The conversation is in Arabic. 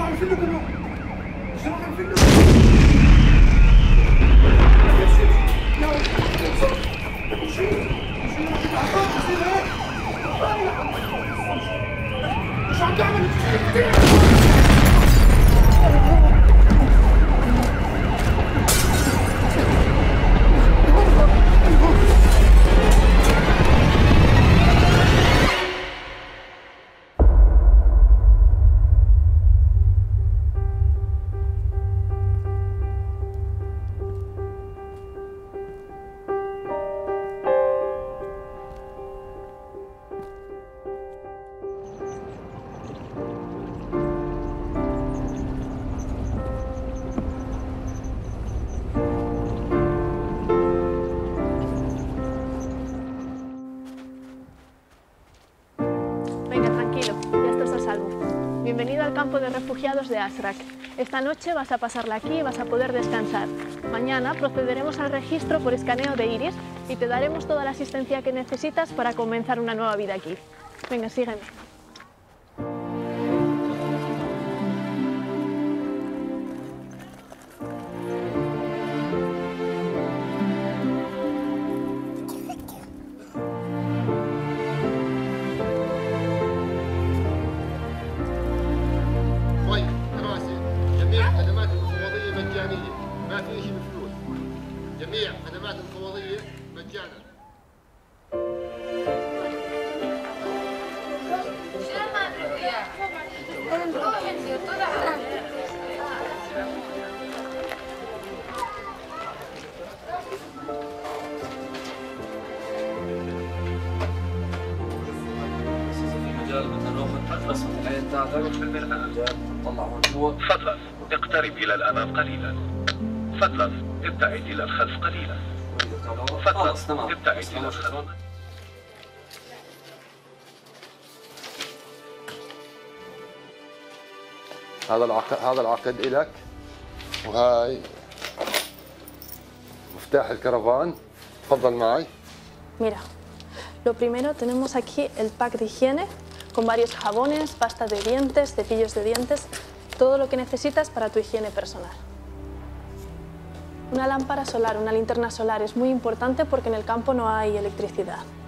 عارف لك انا شنو عارف لك شو عم تعمل؟ Bienvenido al campo de refugiados de Azraq. Esta noche vas a pasarla aquí y vas a poder descansar. Mañana procederemos al registro por escaneo de iris y te daremos toda la asistencia que necesitas para comenzar una nueva vida aquí. Venga, sígueme. ما في شيء بفلوس. جميع خدمات الفوضية مجانا. فضلا اقترب إلى الأمام قليلا. فضلا ابتعد إلى الخلف قليلا. فضلا ابتعد إلى الخلف. هذا العقد إلك، وهاي مفتاح الكرفان. تفضل معي. Mira, lo primero tenemos aquí el pack de higiene con varios jabones, pasta de dientes, cepillos de dientes, todo lo que necesitas para tu higiene personal. Una lámpara solar, una linterna solar es muy importante porque en el campo no hay electricidad.